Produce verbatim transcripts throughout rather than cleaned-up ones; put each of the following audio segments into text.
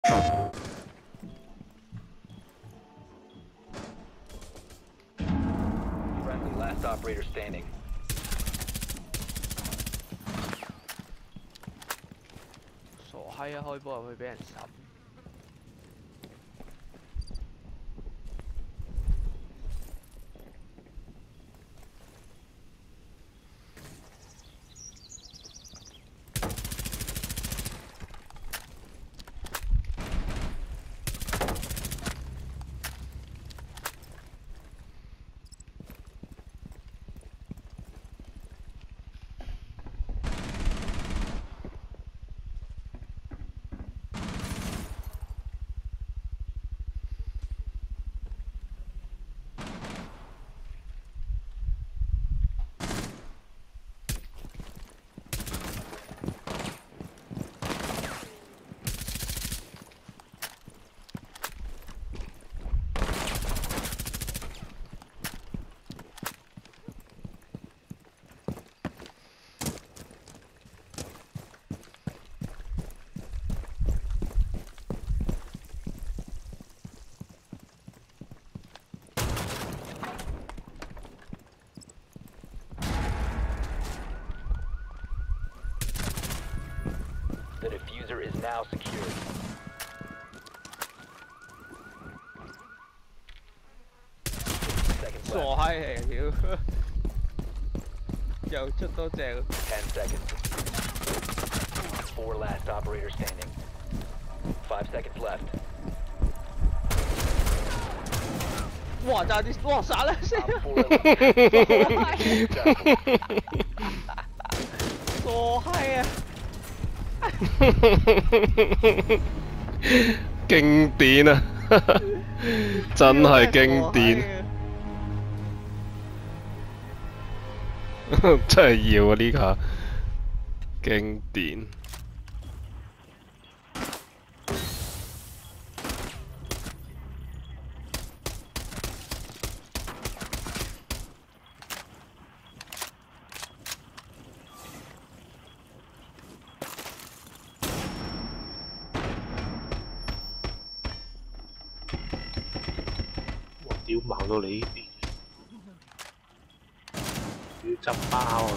Friendly, last operator standing. 傻閪啊！開波入去俾人審。 The diffuser is now secured. 傻閪嚟屌！又出多隻。 Ten seconds. Four last operator standing. Five seconds left. 哇！爭啲，哇！殺啦先！ Op four 傻閪啊！ 經典啊！真係經典，真係要啊呢下，經典。 屌矛到你呢邊，要執包啊！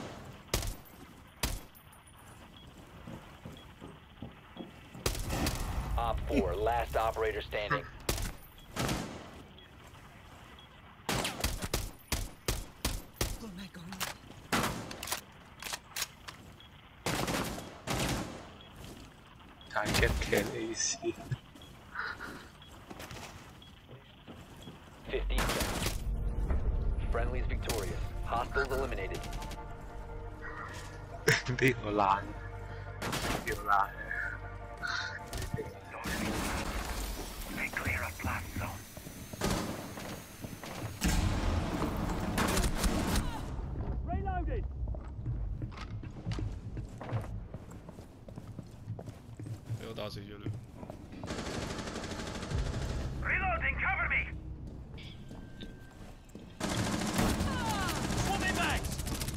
Op four, last operator standing. 太激嘅 A C。 Fifteen seconds. Friendly's victorious. Hostiles eliminated. 呢個爛，呢個爛。 Clear a blast zone. Reloaded. 俾我打死咗你。 Reloading, cover me. Swarming bags.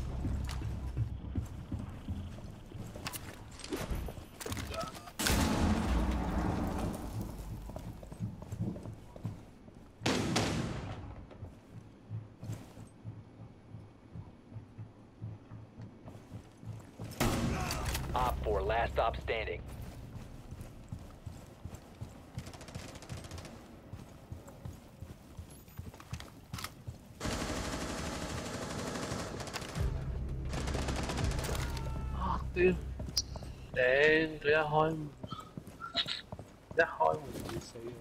Op four, last stop standing. Ah, 屌！頂！佢一開一開門會死嘅。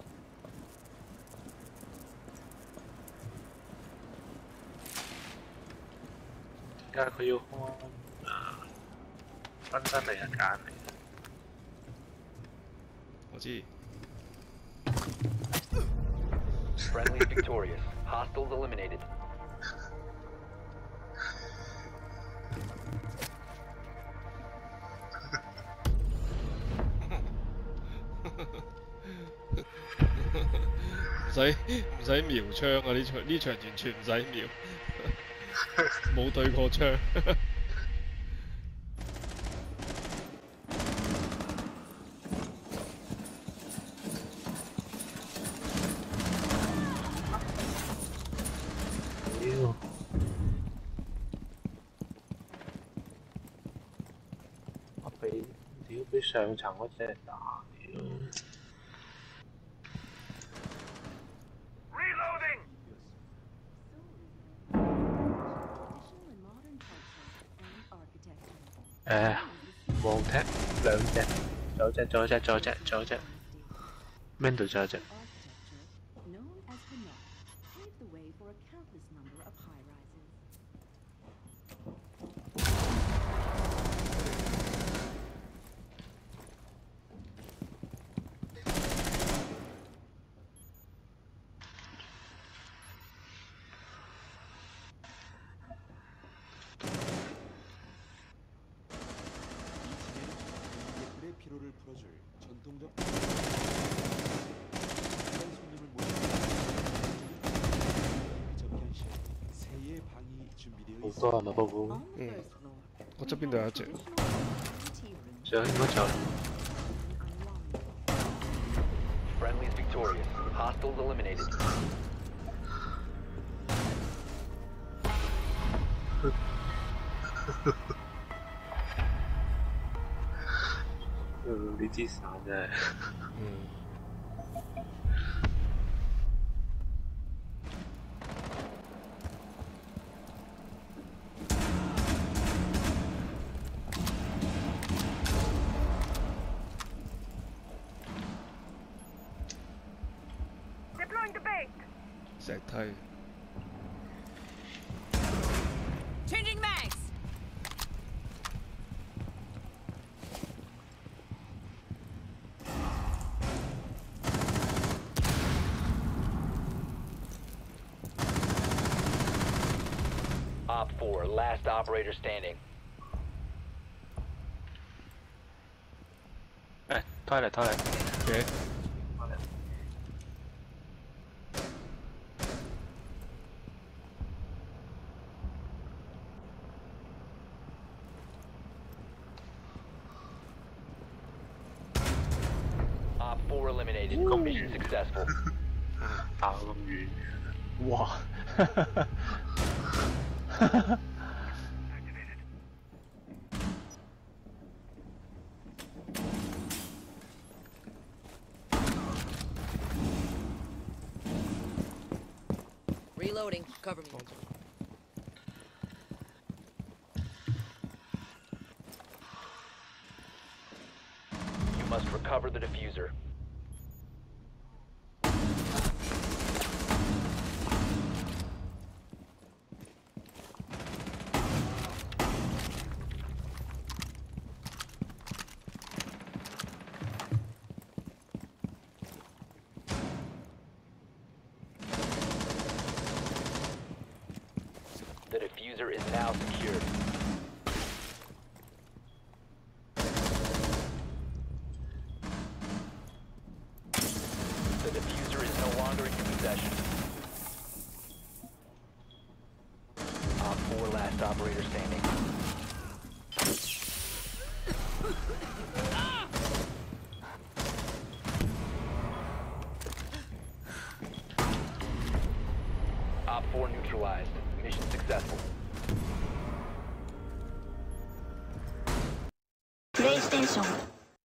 而家佢要開啊！ 分身嚟係揀嚟。 我知。 Friendly victorious. Hostiles eliminated. 唔使唔使瞄槍啊！呢場呢場完全唔使瞄，冇對過槍。 上層嗰隻打屌。誒，望踢兩隻，仲有隻，仲有隻，仲有隻，仲有隻。邊度仲有隻？ 피로를 풀어줄 전통적 손님을 모시는 접견실 새해 방이 준비되어 好多人啊，不過 응. 어차피 나야지. 上應該就 Friendly's victorious. Hostiles eliminated. 음, 呢支傘真係 응. Deploying the bait. 셀타이. Changing mags. Op four, last operator standing. 誒，推嚟推嚟， 오케이. Op four eliminated. Mission successful. 打咁遠， 哇！ Reloading. Cover me. You must recover the diffuser. The diffuser is now secured. The diffuser is no longer in your possession. Op four, last operator standing. Op four neutralized. Mission successful. PlayStation